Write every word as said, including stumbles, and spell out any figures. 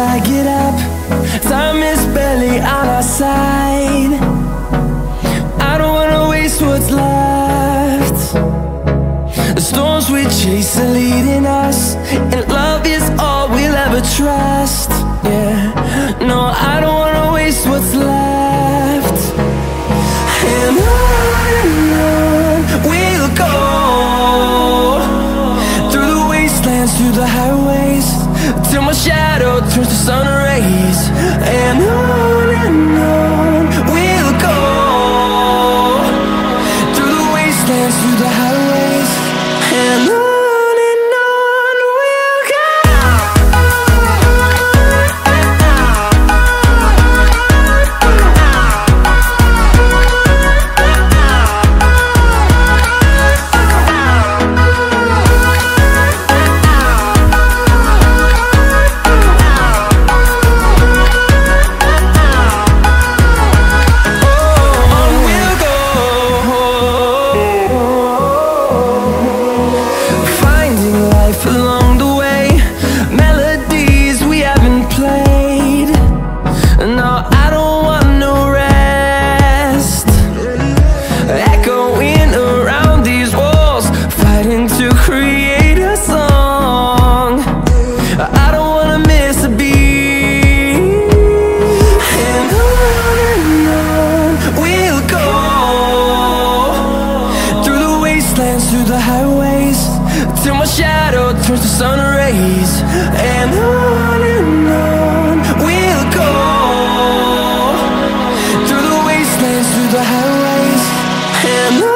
I get up, time is barely on our side. I don't wanna waste what's left. The storms we chase are leading us, and love is all we'll ever trust. Yeah, no, I don't wanna waste what's left. And on and on we'll go, through the wastelands, through the highways, till my shadow turns to sun rays. And on and on we'll go, through the wastelands, through the highways, and on. Along the way, melodies we haven't played. No, I don't want no rest. Echoing around these walls, fighting to create a song. I don't wanna miss a beat. And on and on we'll go, through the wastelands, through the highways, till my shadow turns to sun rays. And on and on we'll go, through the wastelands, through the highways, and on.